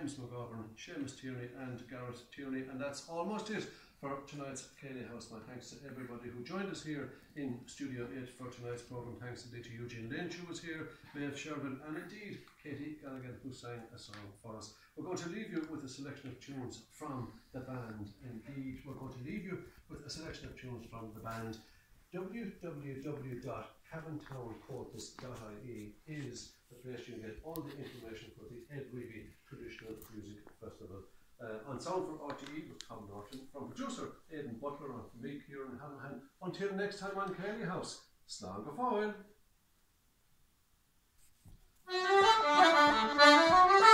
James McGovern, Séamus Tierney and Gareth Tierney, and that's almost it for tonight's Ceili House. My thanks to everybody who joined us here in Studio 8 for tonight's programme. Thanks indeed to Eugene Lynch, who was here, Maeve Shervin, and indeed Katie Gallagher, who sang a song for us. We're going to leave you with a selection of tunes from the band. Indeed, we're going to leave you with a selection of tunes from the band. www.cavantowncorpus.ie is the place you get all the information for the Reavy Traditional Music Festival. On sound for RTE with Tom Norton, from producer Aidan Butler, and from me, Kieran Hanrahan. Until next time on Ceili House, slán go fáil.